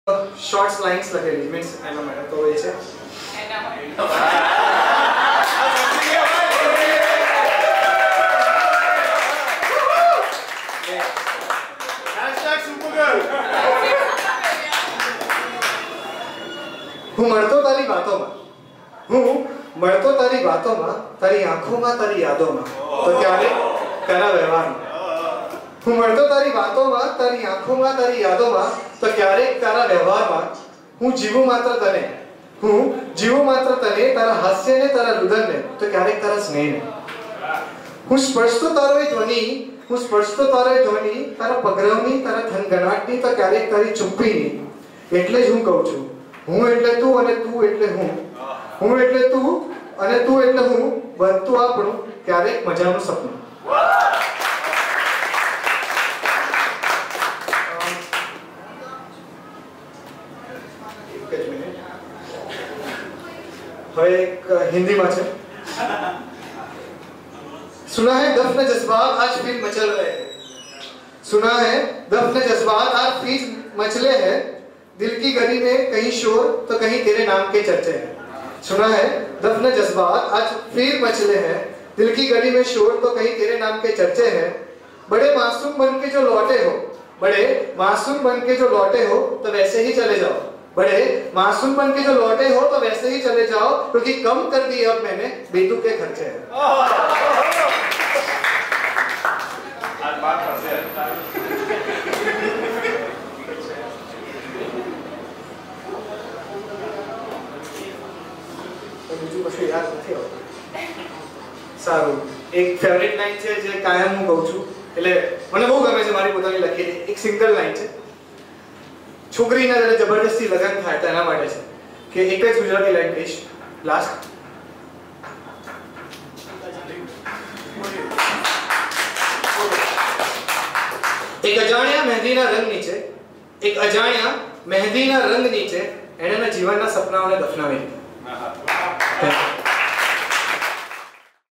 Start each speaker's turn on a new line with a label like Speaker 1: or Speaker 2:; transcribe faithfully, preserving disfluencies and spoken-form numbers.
Speaker 1: shorts lines લખેલી means એના માટે તો એ છે એના માટે હેશટેગ સુપરગર્લ હું મળતો તારી વાતોમાં હું મળતો તારી વાતોમાં તારી આંખોમાં તારી યાદોમાં તો ક્યારે કરા વ્યવહારમાં હું મળતો તારી વાતોમાં તારી આંખોમાં તારી યાદોમાં તો ક્યારેક તારા વ્યવહારમાં હું જીવું માત્ર તને હું જીવું માત્ર તને તારા હાસ્યને તારા રુદનને તો ક્યારેક તારા સ્નેહને હું સ્પર્શતો તારો એ ધ્વનિ હું સ્પર્શતો તારો એ ધ્વનિ તારા પગરવની તારા થનગનાટની તો ક્યારેક તારી ચુપ્પીની એટલે જ હું કહું છું હું એટલે તું અને તું એટલે હું હું એટલે તું અને તું એટલે હું બનતું આપણું ક્યારેક મજાનું સપનું एक हिंदी में है सुना है दफन जज्बात आज फिर मचल रहे हैं सुना है दफन जज्बात आज फिर मचले हैं दिल की गली में कहीं शोर तो कहीं तेरे नाम के चर्चे हैं सुना है दफन जज्बात आज फिर मचले हैं दिल की गली में शोर तो कहीं तेरे नाम के चर्चे हैं बड़े मासूम बन के जो लौटे हो बड़े मासूम बन के जो लौटे हो तो वैसे ही चले जाओ बड़े मासूम बन के जो लौटे हो तो वैसे ही चले जाओ क्योंकि कम कर दिए अब मैंने बेतु के खर्चे हैं आज बात करते हैं तो मुझे बस याद નથી આવતું સારું એક ફેવરિટ લાઈન છે જે કાયમ હું કહું છું એટલે મને બહુ ગમે છે મારી પોતાની લખેલી એક સિંગલ લાઈન છે છોકરીના જ્યારે જબરદસ્તી લગન થાય તો એના માટે છે કે એક જ ગુજરાતી લાઈન કહીશ લાસ્ટ એક અજાણ્યા મહેંદીના રંગ નીચે એક અજાણ્યા મહેંદીના રંગ નીચે એણે જીવનના સપનાઓને દફનાવી દીધા